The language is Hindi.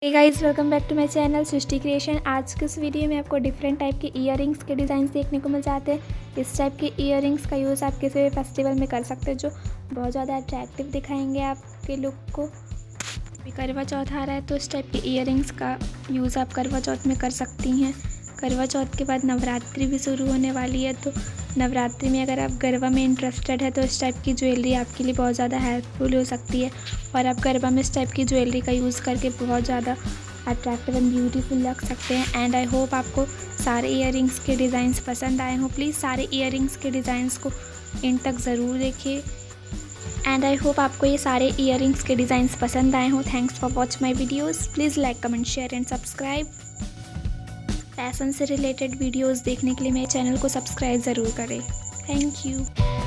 Hey guys, welcome back to my channel Srishti creation. आज के इस वीडियो में आपको डिफरेंट टाइप के इयररिंग्स के डिज़ाइन देखने को मिल जाते हैं। इस टाइप के इयररिंग्स का यूज़ आप किसी भी फेस्टिवल में कर सकते हैं जो बहुत ज़्यादा अट्रैक्टिव दिखाएंगे आपके लुक को। अभी करवा चौथ आ रहा है तो इस टाइप के इयररिंग्स का यूज़ आप करवा चौथ में कर सकती हैं। करवा चौथ के बाद नवरात्रि भी शुरू होने वाली है, तो नवरात्रि में अगर आप गरबा में इंटरेस्टेड है तो इस टाइप की ज्वेलरी आपके लिए बहुत ज़्यादा हेल्पफुल हो सकती है और आप गरबा में इस टाइप की ज्वेलरी का यूज़ करके बहुत ज़्यादा अट्रैक्टिव एंड ब्यूटीफुल लग सकते हैं। एंड आई होप आपको सारे इयररिंग्स के डिज़ाइंस पसंद आए हों। प्लीज़ सारे इयररिंग्स के डिज़ाइंस को एंड तक ज़रूर देखिए। एंड आई होप आपको ये सारे इयररिंग्स के डिज़ाइंस पसंद आए हों। Thanks for watch my videos. Please like, comment, share and subscribe. Fashion से रिलेटेड वीडियोस देखने के लिए मेरे चैनल को सब्सक्राइब ज़रूर करें। Thank you.